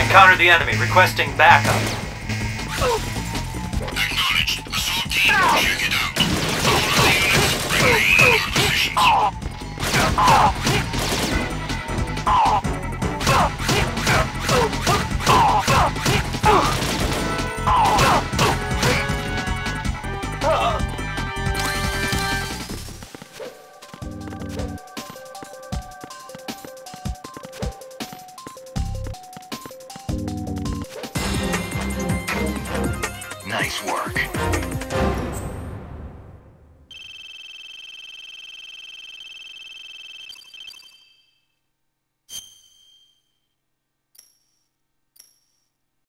encountered the enemy, requesting backup. Acknowledged. Assault team, check it out. All of the units, remain in your positions. Nice work.